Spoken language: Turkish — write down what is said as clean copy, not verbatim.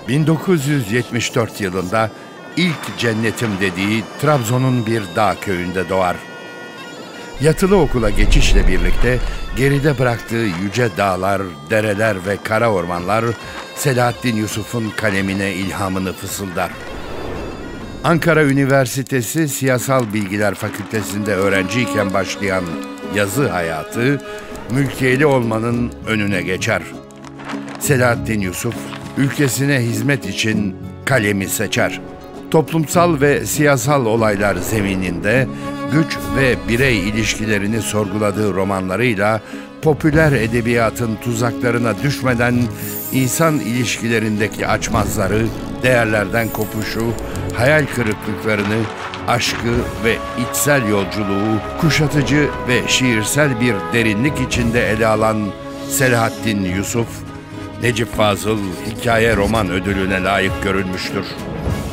1974 yılında ilk cennetim dediği Trabzon'un bir dağ köyünde doğar. Yatılı okula geçişle birlikte geride bıraktığı yüce dağlar, dereler ve kara ormanlar Selahaddin Yusuf'un kalemine ilhamını fısıldar. Ankara Üniversitesi Siyasal Bilgiler Fakültesi'nde öğrenciyken başlayan yazı hayatı, mülkiyeli olmanın önüne geçer. Selahaddin Yusuf, ülkesine hizmet için kalemi seçer. Toplumsal ve siyasal olaylar zemininde güç ve birey ilişkilerini sorguladığı romanlarıyla popüler edebiyatın tuzaklarına düşmeden insan ilişkilerindeki açmazları, değerlerden kopuşu, hayal kırıklıklarını, aşkı ve içsel yolculuğu kuşatıcı ve şiirsel bir derinlik içinde ele alan Selahaddin Yusuf, Necip Fazıl Hikaye Roman Ödülü'ne layık görülmüştür.